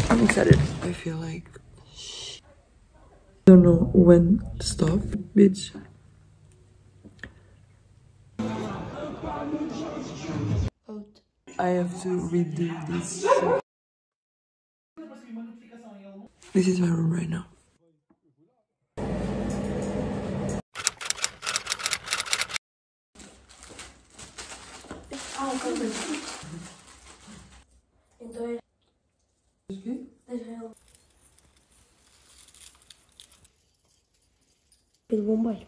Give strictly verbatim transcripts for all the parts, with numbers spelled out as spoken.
I'm excited. I feel like I don't know when to stop, bitch. I have to redo this. This is my room right now. El bombayo.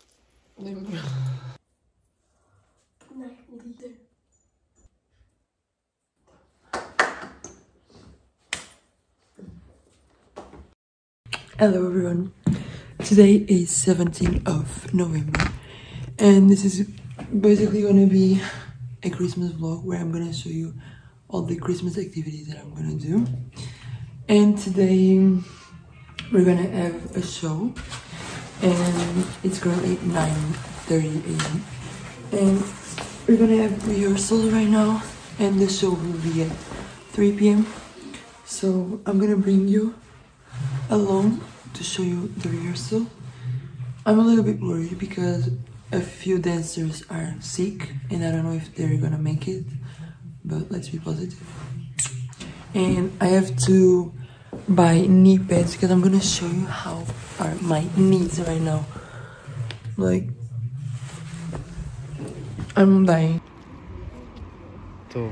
Hello everyone. Today is seventeenth of November and this is basically gonna be a Christmas vlog where I'm gonna show you all the Christmas activities that I'm gonna do. And today we're gonna have a show and it's currently nine thirty a m and we're gonna have rehearsal right now and the show will be at three p m So I'm gonna bring you along to show you the rehearsal. I'm a little bit worried because a few dancers are sick and I don't know if they're gonna make it, but let's be positive. And I have to buy knee pads because I'm gonna show you how are my knees right now. Like, I'm dying. So.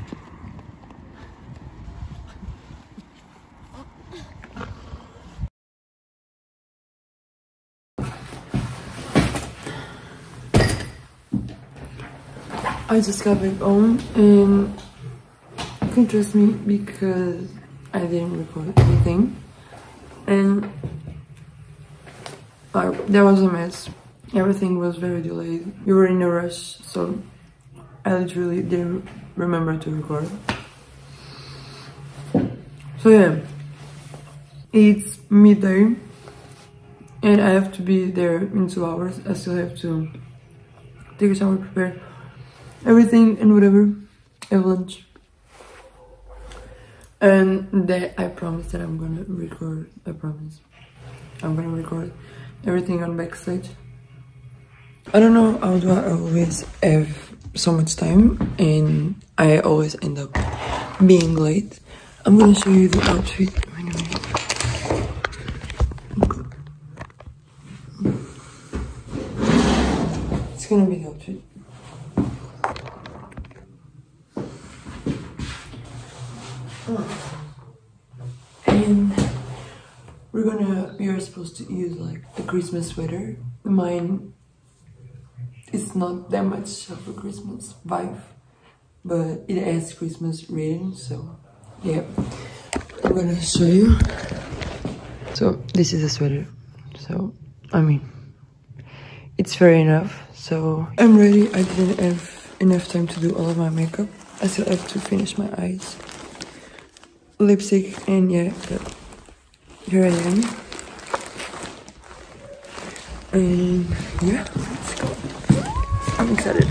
I just got back home and you can trust me because I didn't record anything and uh, there was a mess. Everything was very delayed. We were in a rush, so I literally didn't remember to record. So yeah, it's midday and I have to be there in two hours. I still have to take a shower, prepare everything and whatever, have lunch, and that I promise that I'm gonna record. I promise I'm gonna record everything on backstage. I don't know how do I always have so much time and I always end up being late. I'm gonna show you the outfit. It's gonna be the outfit. And we're gonna, we are supposed to use like a Christmas sweater. Mine is not that much of a Christmas vibe, but it has Christmas written, so yeah. I'm gonna show you. So this is a sweater, so I mean, it's fair enough. So I'm ready. I didn't have enough time to do all of my makeup. I still have to finish my eyes, lipstick, and yeah, but here I am. And yeah, let's go. I'm excited.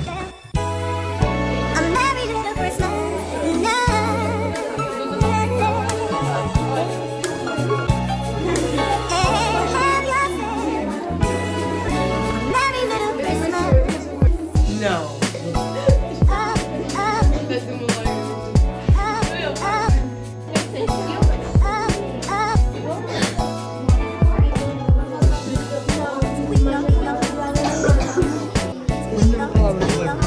No. Love it.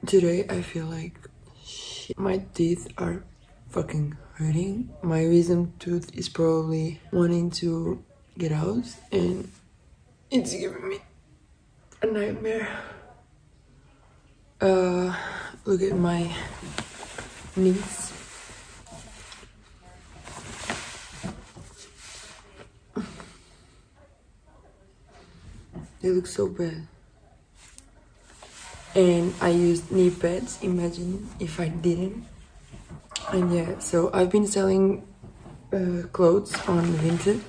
Today I feel like shit. My teeth are fucking hurting. My wisdom tooth is probably wanting to get out and it's giving me a nightmare. Uh, look at my knees. They look so bad. And I used knee pads, imagine if I didn't. And yeah, so I've been selling uh, clothes on Vinted.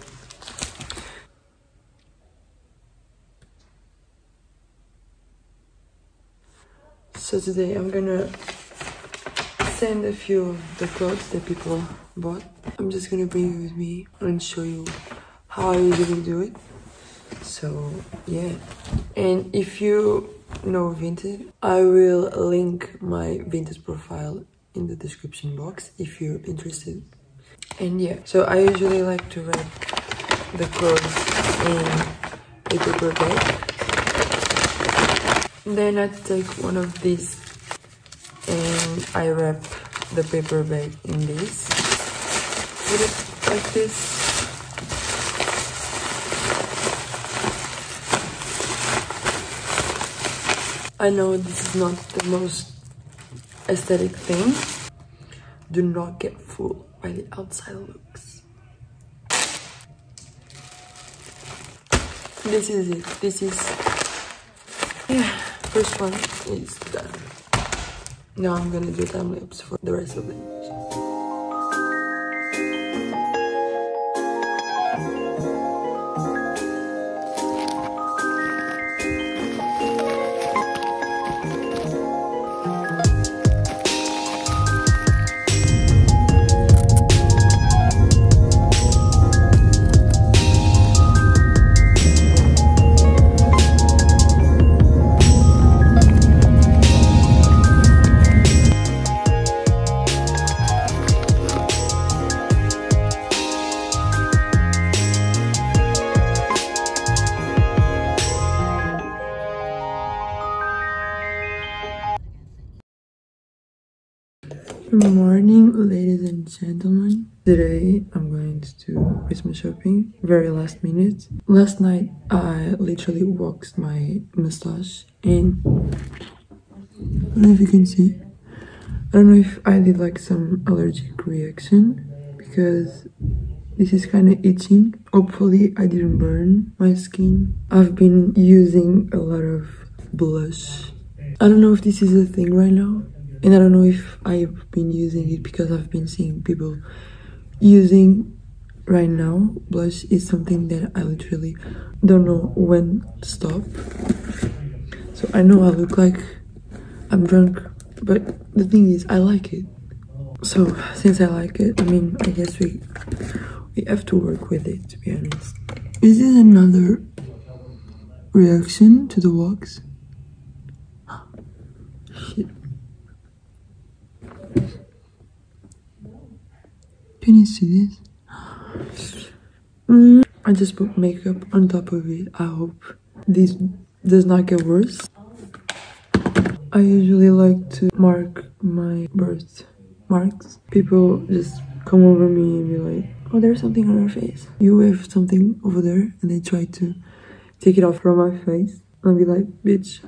So today I'm gonna send a few of the clothes that people bought. I'm just gonna bring you with me and show you how I usually do it. So yeah, and if you know Vinted, I will link my Vinted profile in the description box if you're interested. And yeah, so I usually like to wrap the clothes in a paper bag. Then I take one of these and I wrap the paper bag in this. Put it like this. I know this is not the most aesthetic thing. Do not get fooled by the outside looks. This is it. This is... yeah, first one is done. Now I'm gonna do time lapse for the rest of the image. Good morning, ladies and gentlemen. Today I'm going to do Christmas shopping, very last minute. Last night I literally waxed my mustache and I don't know if you can see. I don't know if I did like some allergic reaction because this is kind of itching. Hopefully I didn't burn my skin. I've been using a lot of blush. I don't know if this is a thing right now. And I don't know if I've been using it because I've been seeing people using right now. Blush is something that I literally don't know when to stop. So I know I look like I'm drunk, but the thing is I like it. So since I like it, I mean, I guess we we have to work with it, to be honest. Is this another reaction to the wax? Shit. Can you see this? Mm, I just put makeup on top of it. I hope this does not get worse. I usually like to mark my birth marks. People just come over me and be like, oh, there's something on your face. You have something over there, and they try to take it off from my face. I'll be like, bitch,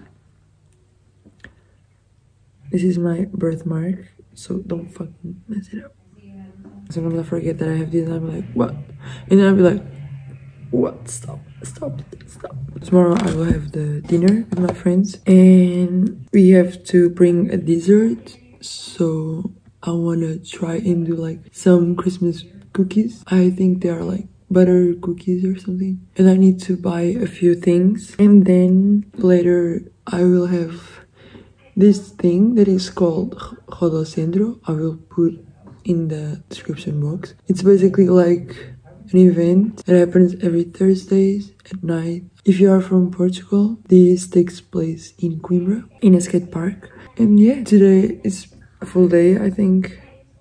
this is my birthmark, so don't fucking mess it up. Sometimes I forget that I have this and I'm like, what? And then I'll be like, what? Stop, stop, stop. Tomorrow I will have the dinner with my friends and we have to bring a dessert. So I want to try and do like some Christmas cookies. I think they are like butter cookies or something. And I need to buy a few things. And then later I will have this thing that is called Roda O Centro. I will put in the description box. It's basically like an event that happens every Thursdays at night. If you are from Portugal, this takes place in Coimbra, in a skate park. And yeah, today is a full day, I think.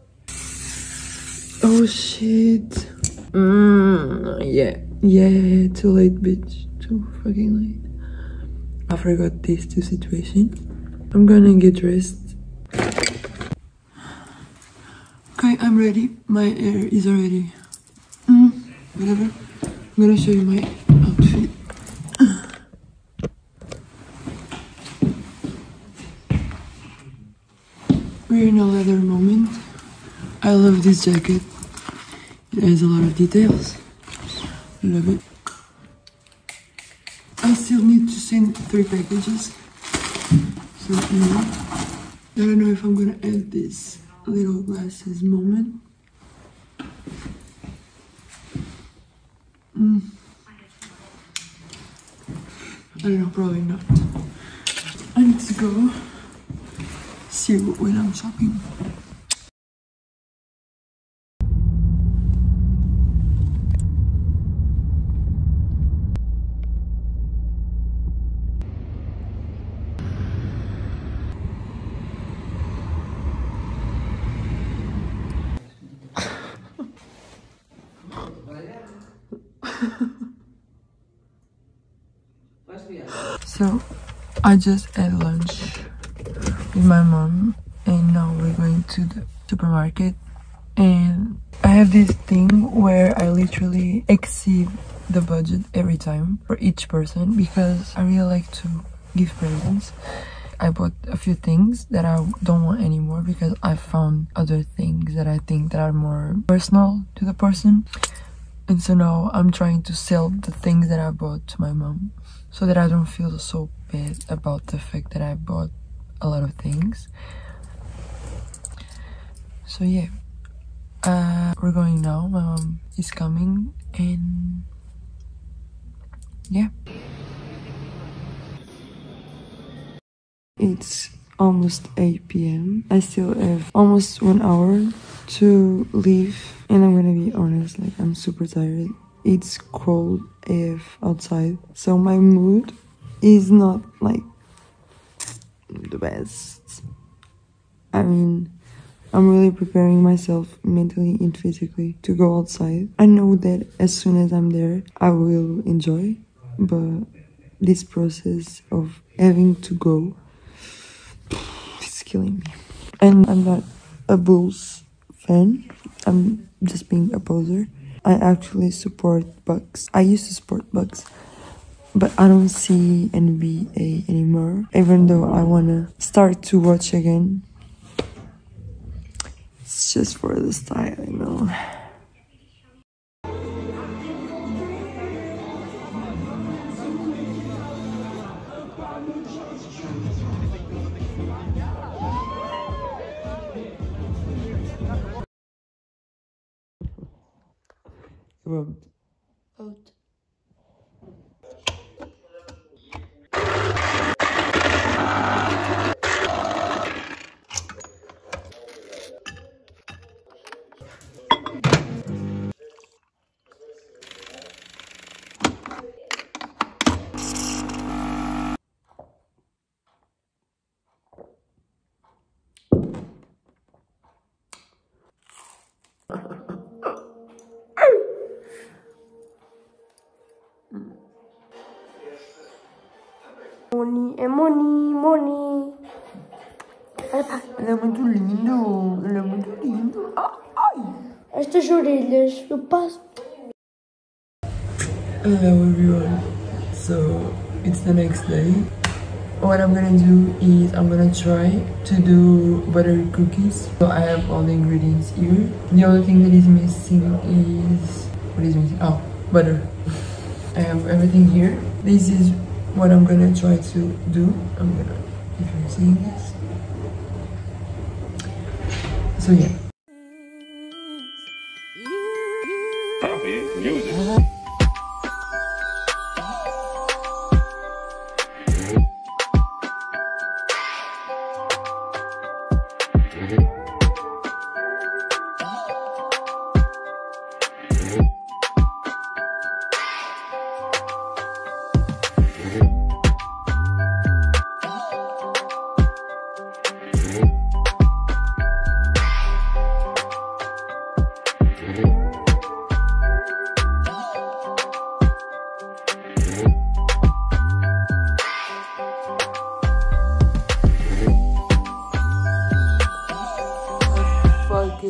Oh shit. Mm, yeah, yeah, too late, bitch. Too fucking late. I forgot these two situations. I'm gonna get dressed. Okay, I'm ready. My hair is already mm, whatever. I'm gonna show you my outfit. We're in a leather moment. I love this jacket. It has a lot of details. Love it. I still need to send three packages. So, you know, I don't know if I'm gonna add this little glasses moment. Mm. I don't know, probably not. I need to go see when I'm shopping. So, I just had lunch with my mom and now we're going to the supermarket, and I have this thing where I literally exceed the budget every time for each person because I really like to give presents. I bought a few things that I don't want anymore because I found other things that I think that are more personal to the person. And so now I'm trying to sell the things that I bought to my mom so that I don't feel so bad about the fact that I bought a lot of things. So yeah, uh, we're going now. My mom is coming and yeah. It's almost eight p m I still have almost one hour to leave, and I'm gonna be honest, like I'm super tired. It's cold A F outside, so my mood is not like the best. I mean, I'm really preparing myself mentally and physically to go outside. I know that as soon as I'm there, I will enjoy, but this process of having to go, it's killing me. And I'm not a Bulls fan. I'm just being a poser. I actually support Bucks. I used to support Bucks, but I don't see N B A anymore. Even though I wanna start to watch again, it's just for the style, you know. Vote. Vote. Money é money, money. Ele é muito lindo, ele é muito lindo. Ai. Estas orelhas, eu passo. Hello everyone. So it's the next day. What I'm gonna do is I'm gonna try to do butter cookies. So I have all the ingredients here. The only thing that is missing is what is missing? Oh, butter. I have everything here. This is what I'm gonna try to do. I'm gonna, if you're seeing this. So yeah. Music.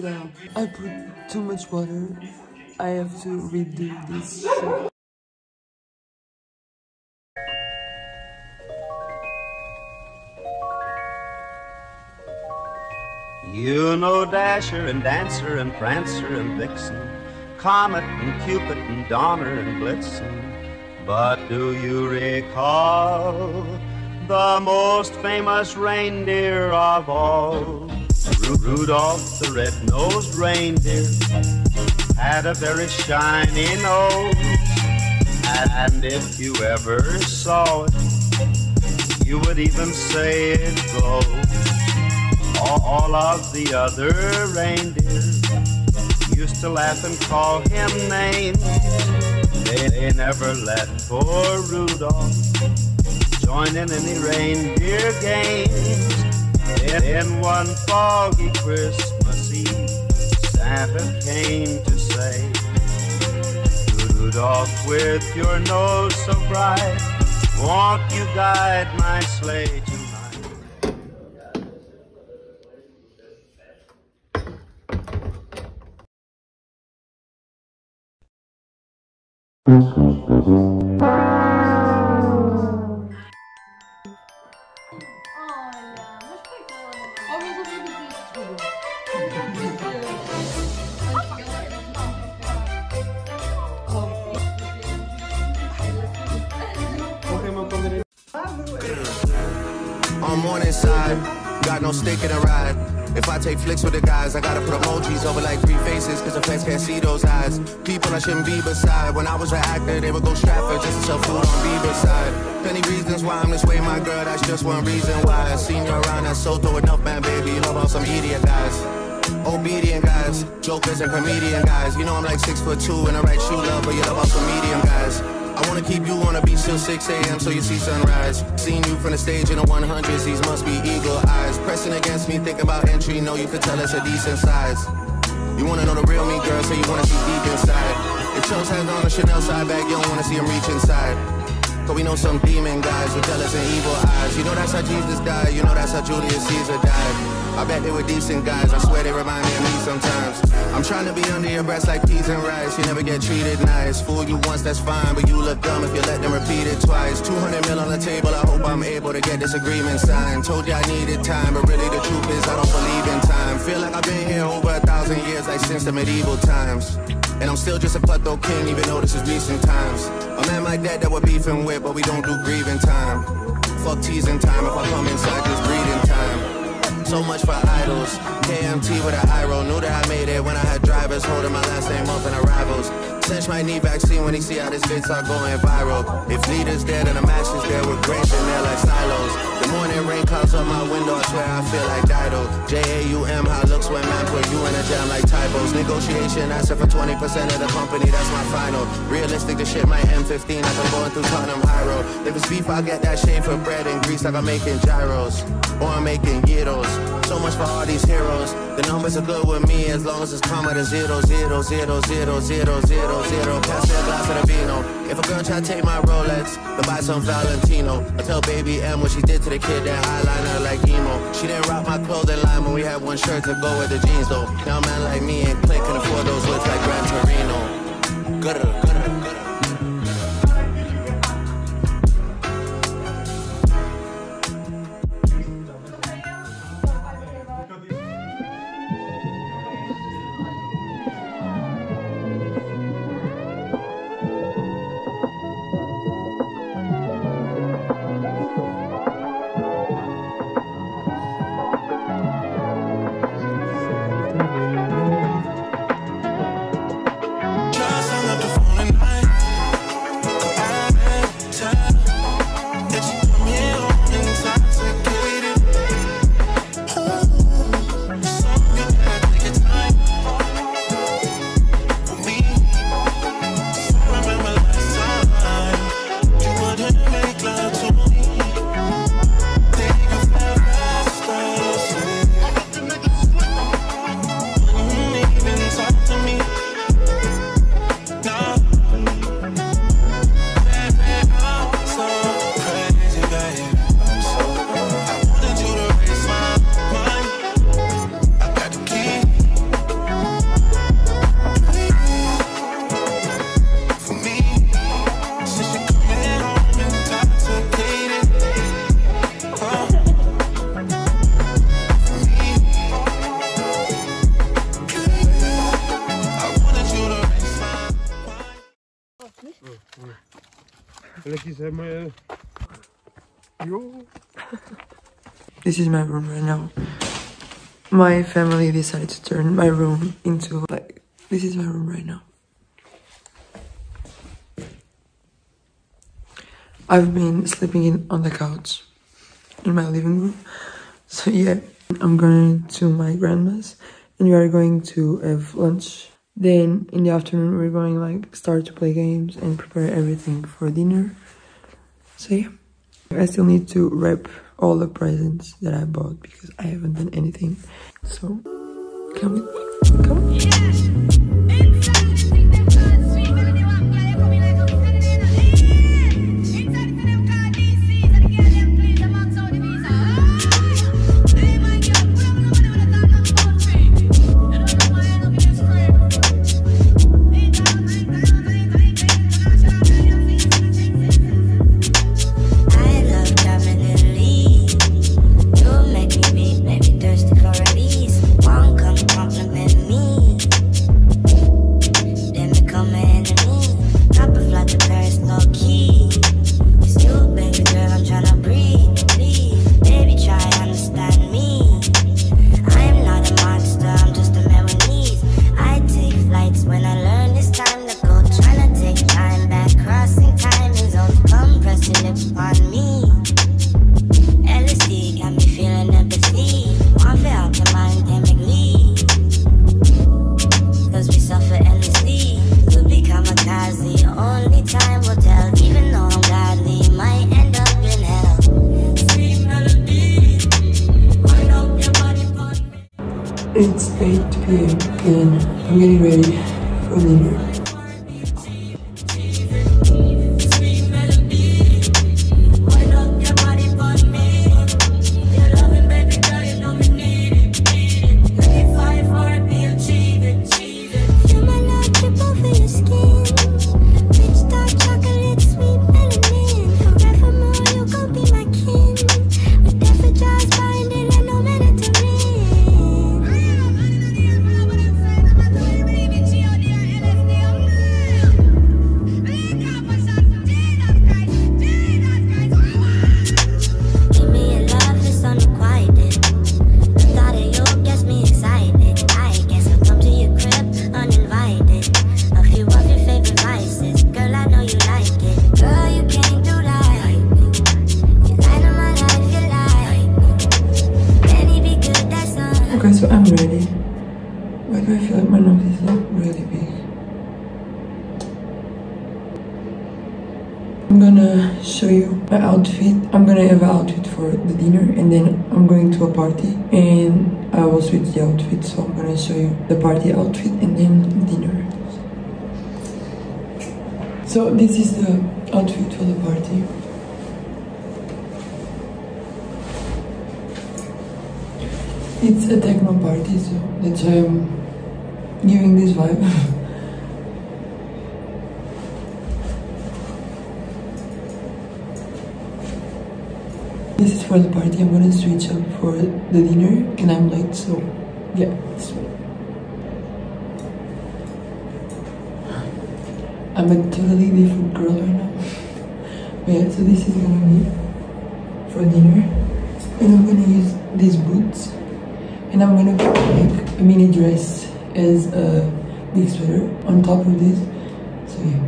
uh, I put too much water. I have to redo this shit. You know Dasher and Dancer and Prancer and Vixen, Comet and Cupid and Donner and Blitzen. But do you recall the most famous reindeer of all? Rudolph the red-nosed reindeer had a very shiny nose, and if you ever saw it, you would even say it glowed. All of the other reindeer used to laugh and call him names. They, they never let poor Rudolph join in any reindeer games. Then one foggy Christmas Eve, Santa came to say, Rudolph, with your nose so bright, won't you guide my sleigh tonight? On morning side, got no stick in a ride. If I take flicks with the guys, I gotta put emojis over like three faces, cause the feds can't see those eyes. People I shouldn't be beside. When I was an actor, they would go Stratford just to sell food on Bieber's side. Plenty reasons why I'm this way, my girl, that's just one reason why. I seen you around that Soto enough, man, baby. You love on some idiot guys, obedient guys, jokers and comedian guys. You know I'm like six foot two in the right shoe, love, but you love on some medium guys. I wanna keep you on the beach till six A M so you see sunrise. Seen you from the stage in the one hundreds, these must be eagle eyes. Pressing against me, thinking about entry, know you could tell us a decent size. You wanna know the real me, girl, so you wanna see deep inside. If Chose has on a Chanel side bag, you don't wanna see him reach inside. Cause we know some demon guys with jealous and evil eyes. You know that's how Jesus died, you know that's how Julius Caesar died. I bet they were decent guys, I swear they remind me of me sometimes. I'm trying to be under your breast like peas and rice. You never get treated nice. Fool you once, that's fine, but you look dumb if you let them repeat it twice. two hundred mil on the table, I hope I'm able to get this agreement signed. Told you I needed time, but really the truth is I don't believe in time. Feel like I've been here over a thousand years, like since the medieval times. And I'm still just a cutthroat king, even though this is recent times. A man like that that we're beefing with, but we don't do grieving time. Fuck teasing time, if I come inside, just breathing time. So much for idols, K M T with an eye roll. Knew that I made it when I had drivers holding my last name up in arrivals. Cinch might need vaccine when he see how this vid start going viral. If leaders there, then the matches there with grace and they're like silos. The morning rain clouds up my window, I swear I feel like Dido. J A U M, how it looks when man put you in a jam like typos. Negotiation, asking for twenty percent of the company, that's my final. Realistic, the shit might M fifteen, like I'm going through Tottenham High Road. If it's beef, I'll get that shame for bread and grease like I'm making gyros. Or I'm making gyros. So much for all these heroes. The numbers are good with me as long as it's comma to zero, zero, zero, zero, zero, zero, zero. Pass me a glass of the vino. If a girl try to take my Rolex, then buy some Valentino. I tell baby M what she did to the kid, that eyeliner like emo. She didn't rock my clothing line when we had one shirt to go with the jeans though. Now a man like me and Clint can afford those looks like Gran Torino. Good, good, good. Just hung up the phone and I This is my room right now. My family decided to turn my room into like, this is my room right now. I've been sleeping in on the couch in my living room. So yeah, I'm going to my grandma's and we are going to have lunch. Then in the afternoon we're going like start to play games and prepare everything for dinner. So yeah, I still need to wrap all the presents that I bought because I haven't done anything. So come with me, come. It's eight p m and I'm getting ready for dinner. Okay, so I'm ready. Why do I feel like my nose is like really big? I'm gonna show you my outfit. I'm gonna have an outfit for the dinner and then I'm going to a party and I will switch the outfit. So I'm gonna show you the party outfit and then dinner. So this is the outfit for the party. It's a techno party, so that's why I'm giving this vibe. This is for the party. I'm gonna switch up for the dinner and I'm late, so yeah, this way. I'm a totally different girl right now. But yeah, so this is gonna be for dinner. And I'm gonna use these boots. And I'm gonna make a mini dress as a big sweater on top of this. So yeah.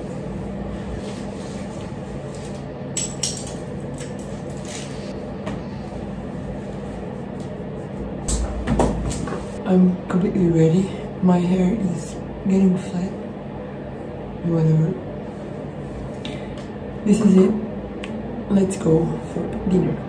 I'm completely ready. My hair is getting flat. Whatever. This is it. Let's go for dinner.